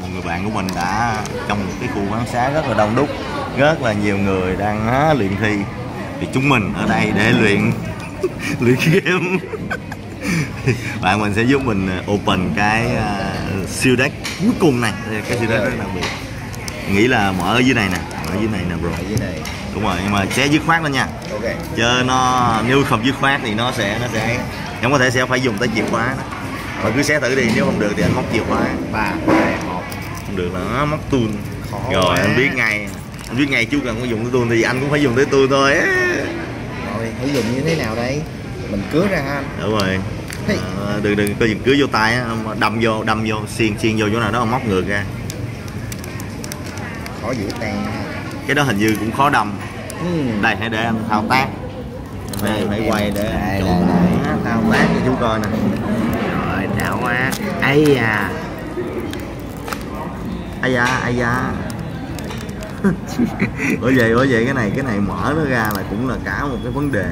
Một người bạn của mình đã trong một cái khu quán xá rất là đông đúc, rất là nhiều người đang luyện thi, thì chúng mình ở đây để luyện game. Bạn mình sẽ giúp mình open cái siêu deck cuối cùng này, cái siêu deck rất đặc biệt. Nghĩ là mở ở dưới này nè, ở dưới này nè bro. Ở dưới này. Đúng rồi, nhưng mà sẽ dứt khoát lên nha. Ok. Chứ nó nếu không dứt khoát thì nó sẽ không có thể sẽ phải dùng tới chìa khóa đó. Mà cứ xé thử đi, nếu không được thì anh móc chìa khóa. 3, 2, 1. Không được là nó móc tool. Rồi quá. Anh biết ngay chú cần có dùng tới tool thì anh cũng phải dùng tới tool thôi. Rồi phải dùng như thế nào đây? Mình cứa ra ha anh. Đúng rồi. Đừng có cứa vô tay á, đâm vô xiên vô chỗ nào đó móc ngược ra. Khó giữ tay. Cái đó hình như cũng khó đâm. Đây hãy để anh thao tác. Đây phải quay để thao tác cho chú coi nè. Rồi đảo quá. Ây da. Bởi vậy cái này mở nó ra là cũng là cả một cái vấn đề.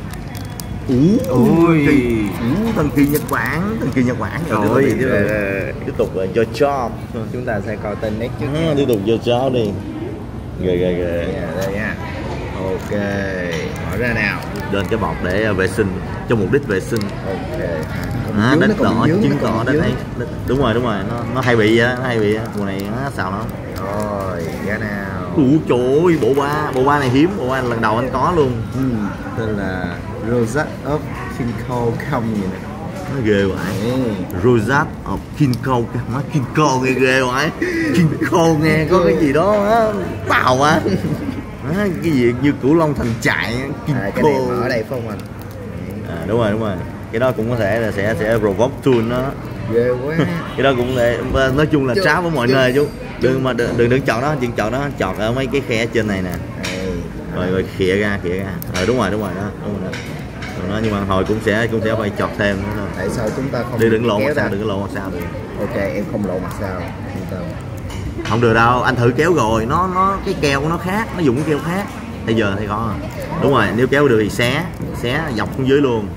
Thần kỳ Nhật Bản. Rồi tiếp tục là cho job. Chúng ta sẽ coi tên next trước. Tiếp tục cho job đi. Ghê. Đây nha. Ok, mở ra nào. Lên cái bọc để vệ sinh, cho mục đích vệ sinh. Ok. Đất đỏ chứng tỏ đất ấy. Đúng rồi, nó hay bị mùa này nó xào lắm. Rồi, ra nào. Trời ơi, bộ ba này hiếm, bộ ba lần đầu anh có luôn. Tên là Rosette of Kinko không gì nè. Nó ghê vậy. Rosette of Kinko, má Kinko ghê vậy. Kinko nghe có cái gì đó tào á. Cái gì như cửu long thành trại. Cái này mở đây phải không anh? Đúng rồi. Cái đó cũng có thể là sẽ provoke tool nó. Ghê quá. Cái đó cũng để nói chung là trap ở mọi nơi chú. Đừng chọn đó, chọn ở mấy cái khe ở trên này nè. Rồi khịa ra. Đúng rồi đó. Đó, nhưng mà hồi cũng sẽ phải chọt thêm nữa thôi. Tại sao chúng ta không đừng lộ mặt sau được. Ok, em không lộ mặt sau. Không được đâu, anh thử kéo rồi, nó cái keo của nó khác, nó dùng cái keo khác. Bây giờ thì có. Đúng rồi, nếu kéo được thì xé dọc xuống dưới luôn.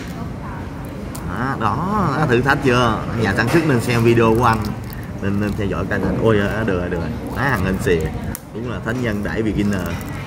Đó, thử thách chưa? Nhà sản xuất nên xem video của anh, nên theo dõi kênh anh. Ôi được rồi. Hàng hình xì. Đúng là thánh nhân đẩy beginner.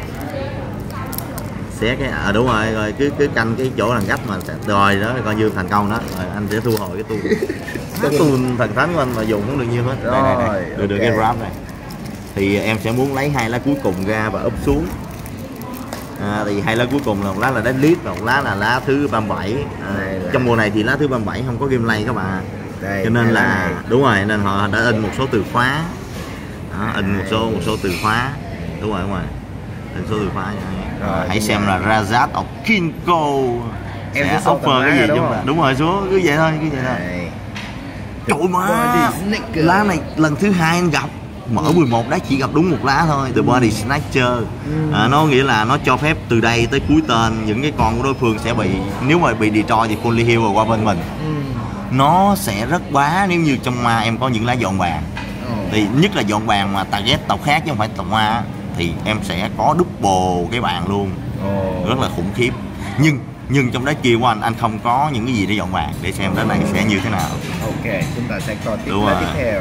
Xé cái đúng rồi cứ canh cái chỗ đằng gấp mà rồi đó coi như thành công đó. Rồi anh sẽ thu hồi cái tool. Cái tool thần thánh của anh mà dùng cũng được nhiêu hết. Đây. Được cái wrap này. Thì em sẽ muốn lấy 2 lá cuối cùng ra và úp xuống. Thì 2 lá cuối cùng là một lá là đánh lít và một lá là lá thứ 37. Trong mùa này thì lá thứ 37 không có gameplay các bạn. Cho nên là đúng rồi, nên họ đã in một số từ khóa. In một số từ khóa. Đúng rồi. In số từ khóa. Hãy xem là Rosette of Kinko sẽ offer cái gì chúng ta. Đúng rồi, số cứ vậy thôi. Trời má, lá này lần thứ 2 anh gặp. Mở 11 đá chỉ gặp đúng một lá thôi. The Body Snatcher. Nó nghĩa là nó cho phép từ đây tới cuối tên những cái con của đối phương sẽ bị, nếu mà bị destroy thì fully heal qua bên mình. Nó sẽ rất bá nếu như trong ma em có những lá dọn bàn. Thì nhất là dọn bàn mà target tộc khác chứ không phải tộc ma, thì em sẽ có double cái bàn luôn. Rất là khủng khiếp. Nhưng trong đá kia của anh không có những cái gì để dọn bàn. Để xem đá này sẽ như thế nào. Ok, chúng ta sẽ coi tiếp theo.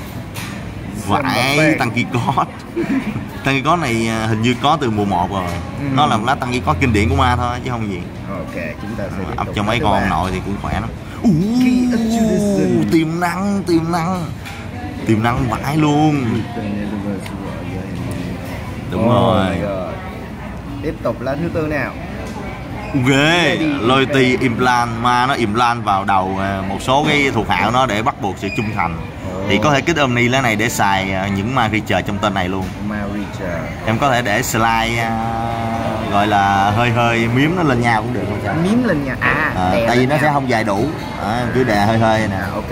Vãi tăng kỳ cốt. Tăng kỳ cốt này hình như có từ mùa 1 rồi. Nó là một lá tăng kỳ cốt kinh điển của ma thôi chứ không gì. Ok, chúng ta sẽ ấp cho mấy con nội thì cũng khỏe lắm. Tiềm năng vãi luôn. Đúng rồi. Tiếp tục lá thứ 4 nào. Ghê, Loyalty Implant, mà nó implant vào đầu một số cái thuộc hạ của nó để bắt buộc sự trung thành. Thì có thể kích Omni lá này để xài những ma creature trong tên này luôn. Em có thể để slide gọi là hơi miếm nó lên nhau cũng được không? Miếm lên nha. Tại vì nó sẽ không dài đủ. Cứ đè hơi nè. Ok.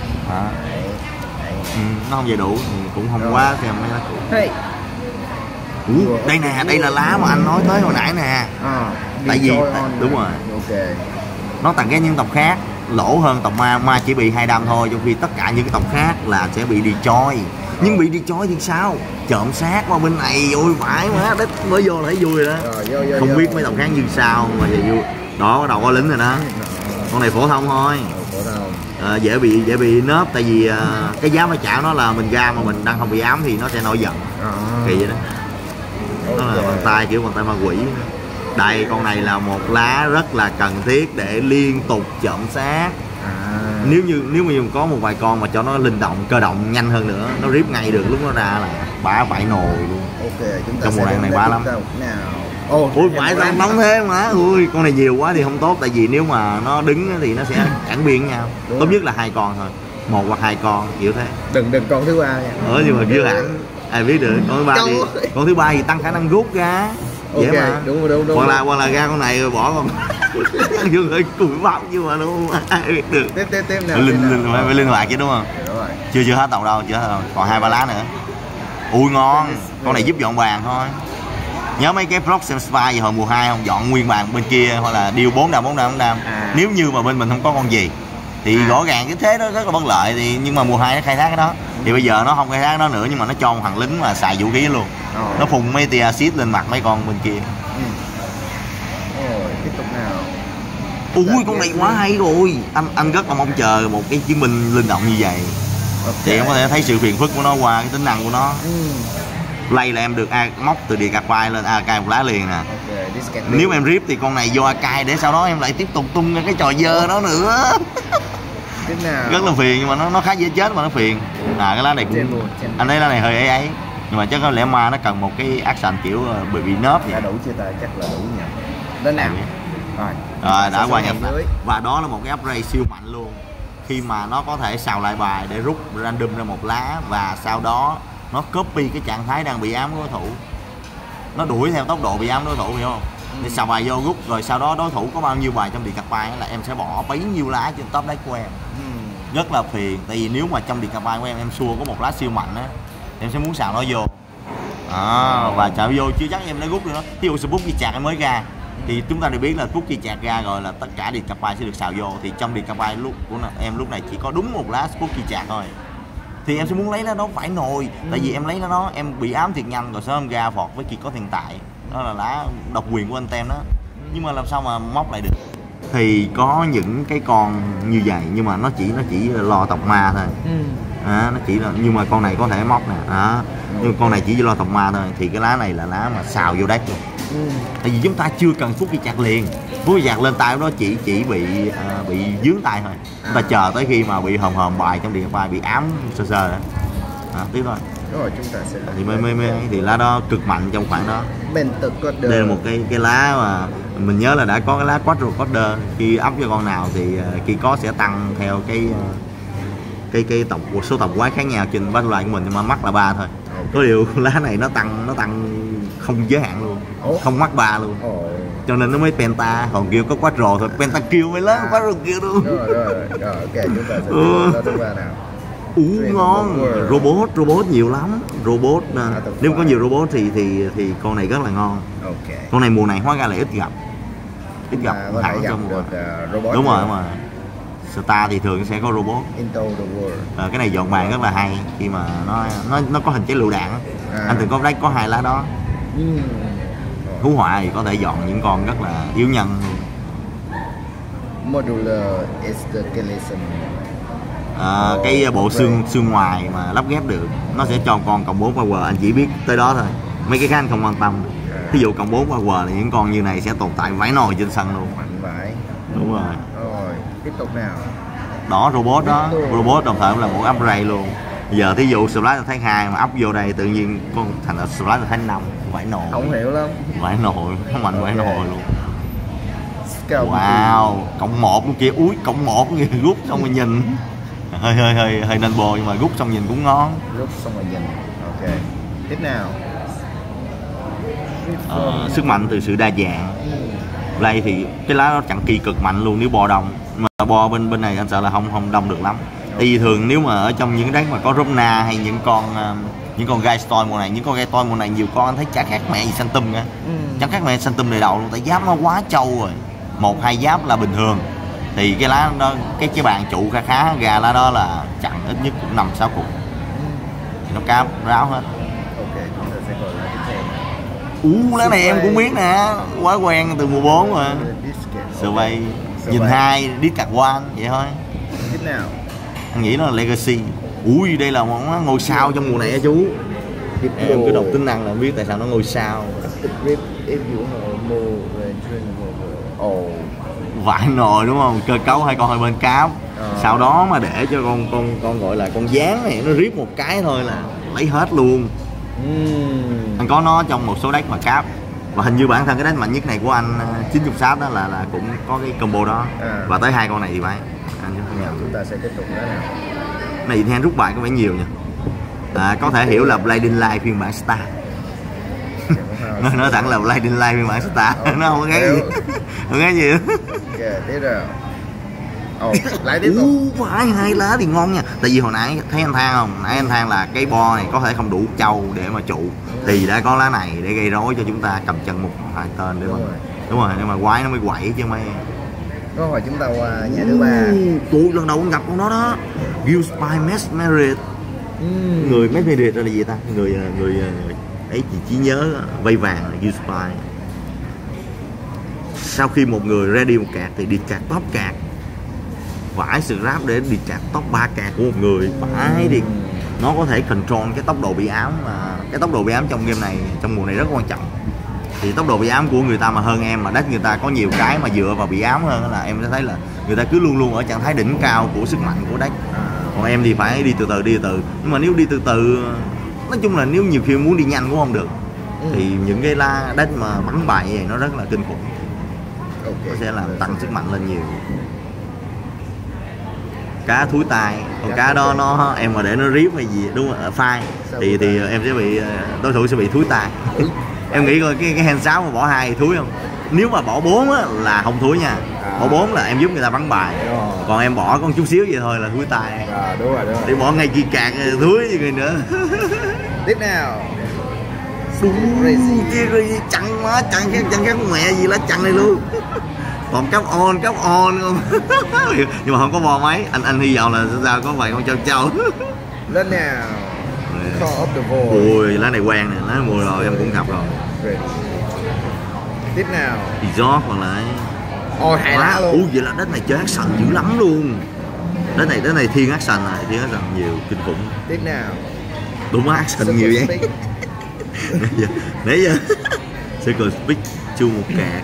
Nó không dài đủ cũng không quá xem mấy lá cũ. Đây nè, đây là lá mà anh nói tới hồi nãy nè. Tại vì đúng rồi. Nó tặng cái những tộc khác lỗ hơn tộc ma chỉ bị 2 đam thôi, trong khi tất cả những cái tộc khác là sẽ bị destroy. Nhưng bị destroy thì sao? Trộm xác qua bên này, ôi vãi má, đất mới vô là thấy vui rồi đó. Không biết mấy tộc khác như sao mà vậy vui. Đó, bắt đầu có lính rồi đó. Con này phổ thông thôi. dễ bị nớp, tại vì cái giá mà trả nó là mình ra mà mình đang không bị ám thì nó sẽ nổi giận. Kỳ vậy đó. Nó là bàn tay kiểu bàn tay ma quỷ. Đây, con này là một lá rất là cần thiết để liên tục chậm sát. Nếu mà có một vài con mà cho nó linh động, cơ động nhanh hơn nữa, nó rip ngay được, lúc nó ra là bả vải nồi luôn. Trong mùa này bả lắm. Ui, vải sao nóng thế mà. Ui, con này nhiều quá thì không tốt, tại vì nếu mà nó đứng thì nó sẽ cản biên nhau. Tốt nhất là 2 con thôi, 1 hoặc 2 con kiểu thế. Đừng con thứ 3 nha. Nhưng mà chưa hẳn ai biết được. Con thứ ba thì tăng khả năng rút ra. Dễ mà. Đúng. Hoặc là ra con này rồi bỏ con dương hơi cùi bắp nhưng mà đúng không ai biết được. Tiếp nào. Phải linh hoạt chứ đúng không? Chưa hết tàu đâu, còn 2-3 lá nữa. Ui ngon. Con này giúp dọn bàn thôi. Nhớ mấy cái vlog xem spa gì hồi mùa 2 không, dọn nguyên bàn bên kia hoặc là điều 4 đam. Nếu như mà bên mình không có con gì thì rõ ràng cái thế đó rất là bất lợi, thì nhưng mà mùa 2 nó khai thác cái đó. Thì bây giờ nó không khai thác nó nữa, nhưng mà nó cho một thằng lính mà xài vũ khí luôn. Nó phun mấy tia axit lên mặt mấy con bên kia. Tiếp tục nào. Ui, con này quá hay rồi. Anh rất là mong chờ một cái chiến binh linh động như vậy. Thì em có thể thấy sự phiền phức của nó qua cái tính năng của nó. Play là em được móc từ địa cạc vai lên AK một lá liền nè. Nếu em rip thì con này vô AK để sau đó em lại tiếp tục tung cái trò dơ đó nữa. Rất là phiền, nhưng mà nó khá dễ chết mà nó phiền. Cái lá này cũng anh thấy lá này hơi ấy, nhưng mà chắc có lẽ ma nó cần một cái action kiểu bị nớp vậy. Đã đủ chưa ta? Chắc là đủ nhỉ. Đến nào. Rồi đã qua nhập. Và đó là một cái upgrade siêu mạnh luôn. Khi mà nó có thể xào lại bài để rút random ra một lá, và sau đó nó copy cái trạng thái đang bị ám của đối thủ. Nó đuổi theo tốc độ bị ám đối thủ, hiểu không? Để xào bài vô rút, rồi sau đó đối thủ có bao nhiêu bài trong địa cạc bài là em sẽ bỏ bấy nhiêu lá trên top deck của em. Rất là phiền, tại vì nếu mà trong địa cạc bài của em xua có một lá siêu mạnh á, em sẽ muốn xào nó vô. Và xào vô chưa chắc em đã rút được nó. Ví dụ Spooky Chạc em mới ra thì chúng ta đều biết là Spooky Chạc ra rồi là tất cả địa cạc bài sẽ được xào vô, thì trong địa cạc bài của em lúc này chỉ có đúng một lá Spooky Chạc thôi. Thì em sẽ muốn lấy nó phải nồi, tại vì em lấy nó em bị ám thiệt nhanh, rồi sớm ra phọt với Kiệt có thiên tại. Đó là lá độc quyền của anh tem đó. Nhưng mà làm sao mà móc lại được. Thì có những cái con như vậy, nhưng mà nó chỉ lo tộc ma thôi. Nó chỉ là, nhưng mà con này có thể móc nè. Nhưng con này chỉ lo tộc ma thôi. Thì cái lá này là lá mà xào vô deck luôn. Tại vì chúng ta chưa cần Spooky Chạc liền. Spooky Chạc lên tay nó chỉ bị dướng tay thôi. Chúng ta chờ tới khi mà bị hòm bài trong điện bài bị ám sơ đó. Tiếp thôi. Rồi chúng ta sẽ thì thì lá đó cực mạnh trong khoảng đó. Đây là một cái lá mà mình nhớ là đã có cái lá Quadricorder. Khi up cho con nào thì khi có sẽ tăng theo cái số tổng quái khác nhau trên bát loại của mình, nhưng mà mắc là 3 thôi. Có điều lá này nó tăng không giới hạn luôn, không mắc 3 luôn. Cho nên nó mới penta, còn kêu có quadro thôi, pentakill mới lớn quadro kill luôn. Rồi, ok, chúng ta sẽ thứ ba nào. Ngon. Robot nhiều lắm. Nếu có nhiều robot thì con này rất là ngon. Con này mùa này hóa ra là ít gặp hẳn trong mùa. Đúng rồi. Star thì thường sẽ có robot. Cái này dọn bàn rất là hay khi mà nó có hình trái lựu đạn. Anh từng có deck có 2 lá đó. Thú họa thì có thể dọn những con rất là yếu nhân. Modular Escalation. Cái bộ xương ngoài mà lắp ghép được, nó sẽ cho con cộng 4 power. Anh chỉ biết tới đó thôi, mấy cái khác anh không quan tâm. Ví dụ cộng 4 power là những con như này sẽ tồn tại vãi nồi trên sân luôn. Mạnh vãi. Đúng rồi. Rồi tiếp tục nào. Đó, robot đồng thời cũng là một upgrade luôn. Giờ thí dụ Splash tháng 2 mà up vô đây tự nhiên con thành là Splash tháng 5, vãi nồi. Không hiểu lắm. Vãi nồi, nó mạnh vãi nồi luôn. Wow, cộng 1 luôn kia, cộng 1 người rút xong rồi nhìn. Hơi nên bồ, nhưng mà rút xong nhìn cũng ngon. Rút xong rồi nhìn. Ok. Tiếp nào. Sức mạnh từ sự đa dạng. Đây thì cái lá nó chặn kỳ cực mạnh luôn nếu bo đông. Mà bo bên này anh sợ là không đông được lắm. Tại vì thường nếu mà ở trong những cái deck mà có Romna hay những con Gaistorm mùa này, những con Gaistorm mùa này nhiều con anh thấy chả khác mẹ gì Sanctum cả. Chẳng khác mẹ Sanctum đời đầu luôn, tại giáp nó quá trâu rồi. 1-2 giáp là bình thường. Thì cái lá đó, cái bàn trụ khá ra lá đó là chặn ít nhất cũng 5-6 cục. Thì nó cáp ráo hết. Ok, chúng ta sẽ gọi là tiếp theo. Lá này em cũng biết nè, quá quen từ mùa 4 mà. Survey, nhìn 2, Discard 1 vậy thôi. Tiếp nào. anh nghĩ nó là Legacy. Ui, đây là món ngôi sao trong mùa này á chú. Em cứ đọc tính năng là biết tại sao nó ngôi sao. Vải nồi đúng không? Cơ cấu hai con hai bên cáp. Sau đó mà để cho con gọi là con dán này nó rip một cái thôi là lấy hết luôn. Anh có nó trong một số deck mà cáp. Và hình như bản thân cái deck mạnh nhất này của anh 96 đó là cũng có cái combo đó. Và tới hai con này thì phải. Anh chứ không nhầm. Chúng ta sẽ tiếp tục đó nào. Này thì rút bài có vẻ nhiều nha. Có thể hiểu là Blinding Light phiên bản Star. Nói thẳng là Blinding Light phiên bản Star. Nó không có cái gì. Không có gì. Ok, tiếp rồi. Lại tiếp tục. Phải, hai lá thì ngon nha. Tại vì hồi nãy thấy anh than không? Nãy anh than là cái bo này có thể không đủ trâu để mà trụ. Thì đã có lá này để gây rối cho chúng ta cầm chân một hai tên để mà. Đúng rồi, nhưng mà quái nó mới quẩy chứ mấy. Có hồi chúng ta qua nhà thứ ba. Tụi lần đầu con gặp con đó đó. Gillespie Mesmerit. Người Mesmerit là gì ta? Người ấy chỉ nhớ vây vàng là Gillespie. Sau khi một người ready một card thì đi card top card. Phải scrap để đi card top 3 card của một người. Phải thì nó có thể control cái tốc độ bị ám, mà cái tốc độ bị ám trong game này, trong mùa này rất quan trọng. Thì tốc độ bị ám của người ta mà hơn em, mà deck người ta có nhiều cái mà dựa vào bị ám hơn, là em sẽ thấy là người ta cứ luôn luôn ở trạng thái đỉnh cao của sức mạnh của deck. Còn em thì phải đi từ từ. Nhưng mà nếu đi từ từ, nói chung là nếu nhiều khi muốn đi nhanh cũng không được. Thì những cái deck mà bắn bài như vậy nó rất là kinh khủng. Nó sẽ làm tăng sức mạnh lên nhiều. Cá thúi tai, con cá đó nó em mà để nó rip hay gì đúng không? Phai thì em sẽ bị, đối thủ sẽ bị thúi tai. Em nghĩ coi cái hand 6 mà bỏ 2 thì thúi không? Nếu mà bỏ 4 á là không thúi nha. Bỏ 4 là em giúp người ta bắn bài. Còn em bỏ con chút xíu vậy thôi là thúi tai. Đúng rồi. Để bỏ ngay kia cạc thúi gì người nữa. Tiếp nào. Kia chặn má, chặn cái mẹ gì lá chặn này luôn. Còn cấp on không. Nhưng mà không có bò máy. Anh hy vọng là sao có vài con châu. Lên nào. Call of the Void. Ui, lá này quen nè, lá mùa rồi em cũng gặp rồi. Tiếp nào. Exhaust còn lại. Hai lá luôn. Ui, vậy là đất này chơi action dữ lắm luôn. Đất này thiên action này, thiên action nhiều, kinh khủng. Tiếp nào. Đúng action nhiều vậy. Nãy giờ Circle Speak chu một cạc.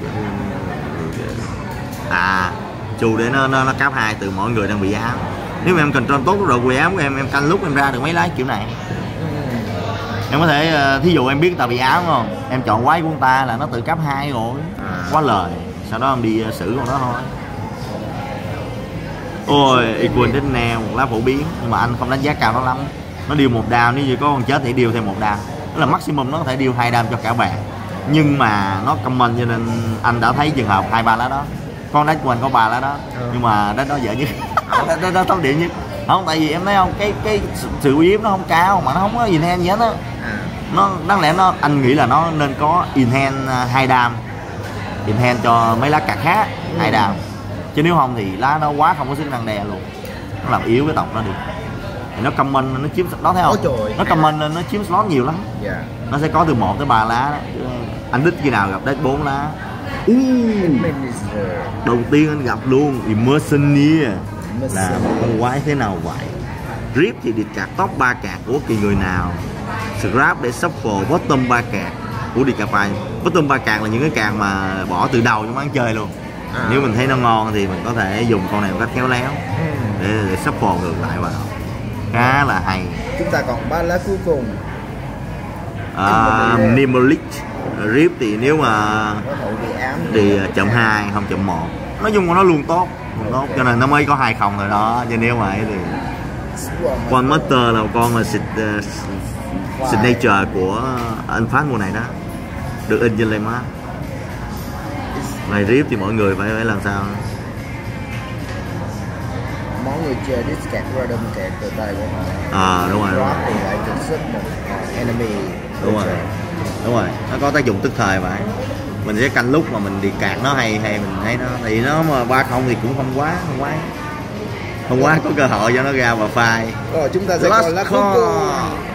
Chu để nó cáp 2 từ mỗi người đang bị ám. Nếu mà em control tốt độ bị ám của em canh lúc em ra được mấy lá kiểu này. Em có thể thí dụ em biết ta bị ám không, em chọn quái của người ta là nó tự cấp 2 rồi. Quá lời. Sau đó em đi xử con đó thôi. Ôi, Equal đến neo, một lá phổ biến. Nhưng mà anh không đánh giá cao nó lắm. Nó deal 1 đam, nếu như có con chết thì deal thêm 1 đam. Đó là maximum nó có thể deal 2 đam cho cả bàn. Nhưng mà nó common cho nên anh đã thấy trường hợp 2-3 lá đó. Con deck của anh có 3 lá đó. Nhưng mà deck đó dở nhất. Đó top điểm nhất. Không, tại vì em thấy không, cái sự uy hiếp nó không cao mà nó không có enhance gì hết á. Nó đáng lẽ anh nghĩ là nó nên có enhance 2 đam. Enhance cho mấy lá card khác 2 đam. Chứ nếu không thì lá nó quá không có sức năng đè luôn. Nó làm yếu cái tộc nó đi. Thì nó common, nó chiếm đó thấy không? Nó common nên nó chiếm slot nhiều lắm. Nó sẽ có từ 1 tới 3 lá đó. Anh đích khi nào gặp deck 4 lá. Đầu tiên anh gặp luôn Immersioneer là con quái thế nào vậy. Rip thì đi card top 3 card của kỳ người nào. Scrap để shuffle bottom 3 card của Decapite. Bottom 3 card là những cái card mà bỏ từ đầu trong ván chơi luôn. Nếu mình thấy nó ngon thì mình có thể dùng con này một cách khéo léo để shuffle ngược lại vào. Khá là hay. Chúng ta còn 3 lá cuối cùng. Nimelic. Rip thì nếu mà thì chậm 2 không chậm 1. Nói chung là nó luôn tốt, cho nên nó mới có 2-0 rồi đó. Chứ nếu mà ấy thì One Master là một con là signature của anh Phát mùa này đó, được in trên Laymat. Này Rip thì mọi người phải làm sao? Món người chơi discard random card từ tay của họ. Đúng rồi. Drop thì lại trục xuất một enemy. Đúng rồi. Nó có tác dụng tức thời vậy. Mình sẽ canh lúc mà mình đi card nó hay mình thấy nó thì nó mà 3-0 thì cũng không quá có cơ hội cho nó ra và phai. Rồi chúng ta sẽ còn lá cuối cùng.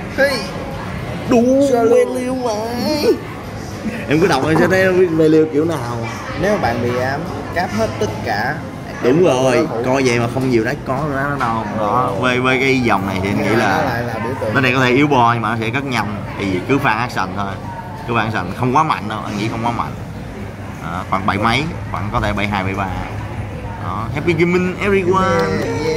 Đủ về liêu vậy. Em cứ đọc em sẽ thấy về liêu kiểu nào. Nếu bạn bị ám, cáp hết tất cả Đúng rồi, coi vậy mà không nhiều đấy có nó đâu. Đó, với cái dòng này thì anh nghĩ là nó này có thể yếu boy mà nó sẽ cất nhanh, thì cứ fan action thôi, cứ fan action không quá mạnh đâu, anh nghĩ không quá mạnh. Đó, khoảng 7 mấy, khoảng có thể 72 73. Đó, happy gaming everyone.